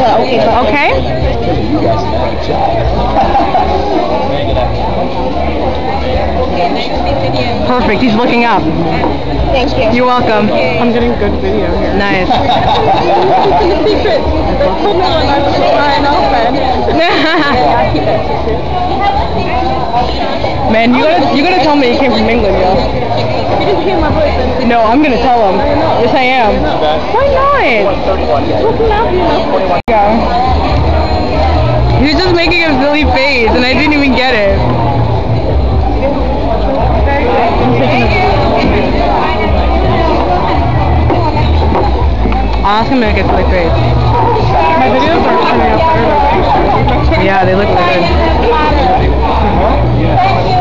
Okay. Perfect. He's looking up. Thank you. You're welcome. I'm getting good video here. Nice. Man, you gotta tell me you came from England, yo. He just became my boyfriend. No, I'm gonna tell him. Yes, I am. Why not? Go. He was just making a silly face, and I didn't even get it. I'll ask him to make a silly face. My videos are turning out better than pictures. Yeah, they look good.